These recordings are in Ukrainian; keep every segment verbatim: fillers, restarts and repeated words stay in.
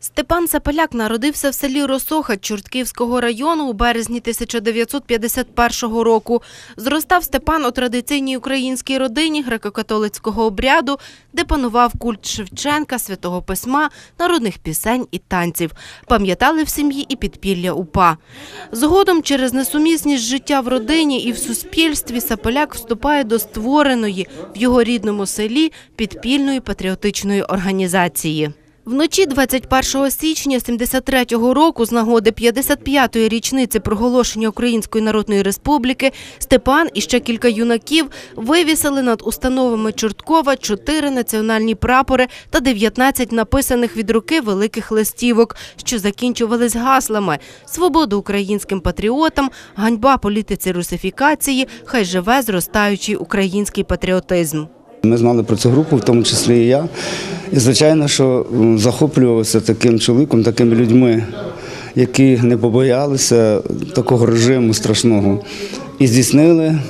Степан Сапеляк народився в селі Росоха Чортківського району у березні тисяча дев'ятсот п'ятдесят першого року. Зростав Степан у традиційній українській родині греко-католицького обряду, де панував культ Шевченка, Святого Письма, народних пісень і танців. Пам'ятали в сім'ї і підпілля УПА. Згодом через несумісність життя в родині і в суспільстві Сапеляк вступає до створеної в його рідному селі підпільної патріотичної організації. Вночі двадцять першого січня сімдесят третього року з нагоди п'ятдесят п'ятої річниці проголошення Української Народної Республіки Степан і ще кілька юнаків вивісили над установами Чорткова чотири національні прапори та дев'ятнадцять написаних від руки великих листівок, що закінчувались гаслами «Свободу українським патріотам», «Ганьба політиці русифікації», «Хай живе зростаючий український патріотизм». Ми знали про цю групу, в тому числі і я. І, звичайно, що захоплювався таким чоловіком, такими людьми, які не побоялися такого режиму страшного. І здійснили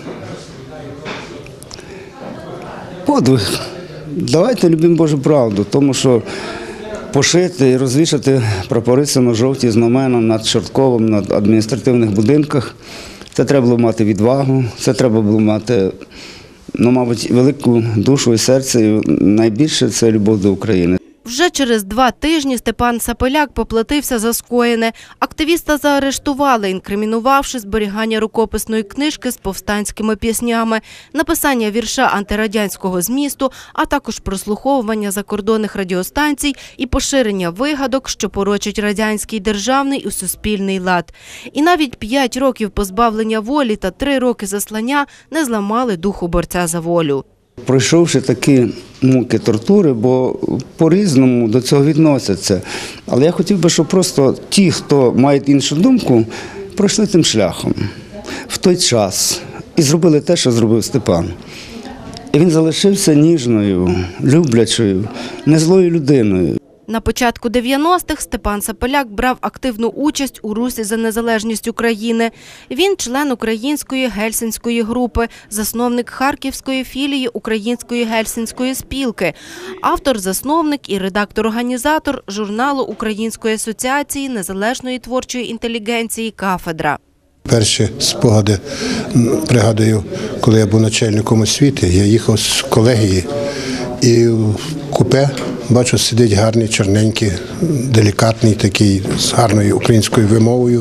подвиг. Давайте любимо Божу правду, тому що пошити і розвішати прапори синьо-жовті знамена над Чортковом, над адміністративних будинках, це треба було мати відвагу, це треба було мати, ну, мабуть, велику душу і серце, і найбільше – це любов до України. Вже через два тижні Степан Сапеляк поплатився за скоєне. Активіста заарештували, інкримінувавши зберігання рукописної книжки з повстанськими піснями, написання вірша антирадянського змісту, а також прослуховування закордонних радіостанцій і поширення вигадок, що порочать радянський державний і суспільний лад. І навіть п'ять років позбавлення волі та три роки заслання не зламали духу борця за волю. Пройшовши такі муки, тортури, бо по-різному до цього відносяться. Але я хотів би, щоб просто ті, хто мають іншу думку, пройшли тим шляхом в той час і зробили те, що зробив Степан. І він залишився ніжною, люблячою, незлою людиною. На початку дев'яностих Степан Сапеляк брав активну участь у русі за незалежність України. Він член Української гельсінської групи, засновник Харківської філії Української гельсінської спілки, автор, засновник і редактор-організатор журналу Української асоціації незалежної творчої інтелігенції «Кафедра». Перші спогади, пригадую, коли я був начальником освіти, я їхав з колегії і в купе бачу, сидить гарний, чорненький, делікатний такий, з гарною українською вимовою.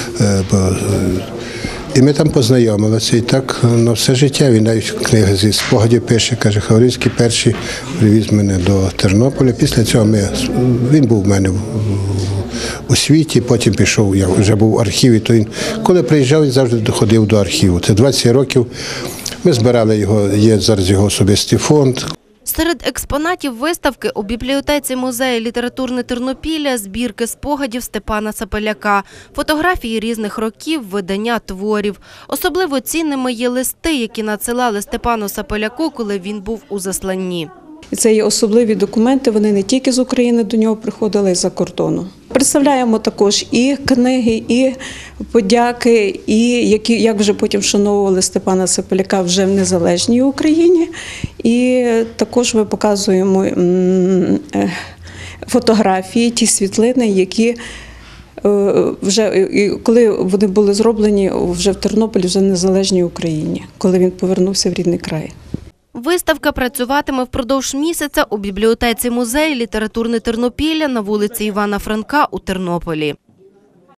І ми там познайомилися. І так на все життя він навіть книги зі спогадів пише, каже, Хавринський перший привіз мене до Тернополя. Після цього ми, він був в мене у світі, потім пішов, я вже був в архіві, то він, коли приїжджав, він завжди доходив до архіву. Це двадцять років, ми збирали його, є зараз його особистий фонд. Серед експонатів виставки у бібліотеці музею «Літературне Тернопілля» збірки спогадів Степана Сапеляка, фотографії різних років, видання творів. Особливо цінними є листи, які надсилали Степану Сапеляку, коли він був у засланні. Це є особливі документи, вони не тільки з України до нього приходили, а й за кордону. Представляємо також і книги, і подяки, і які, як вже потім вшановували Степана Сапеляка вже в незалежній Україні. І також ми показуємо фотографії, ті світлини, які вже, коли вони були зроблені вже в Тернополі, вже в незалежній Україні, коли він повернувся в рідний край. Виставка працюватиме впродовж місяця у бібліотеці музею «Літературне Тернопілля» на вулиці Івана Франка у Тернополі.